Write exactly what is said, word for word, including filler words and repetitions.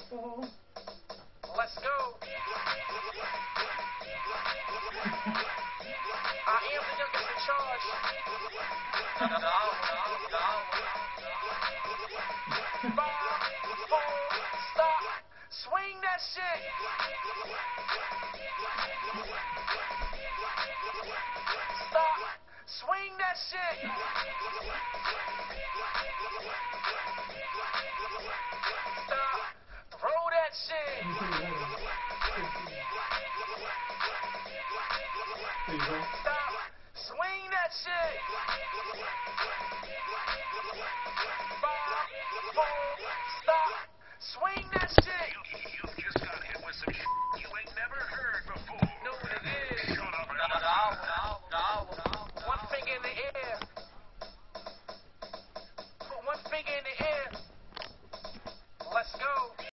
Let's go. I am the youngest in charge. No, no, no, no. Five, four, stop. Swing that shit. Stop. Swing that shit. Stop. Throw that shit. Stop. Swing that shit. Five, four, stop. Swing that shit. You just got hit with some shit you ain't never heard before. Know what it is. Shut up. One finger in the air. Put one finger in the air. Let's go.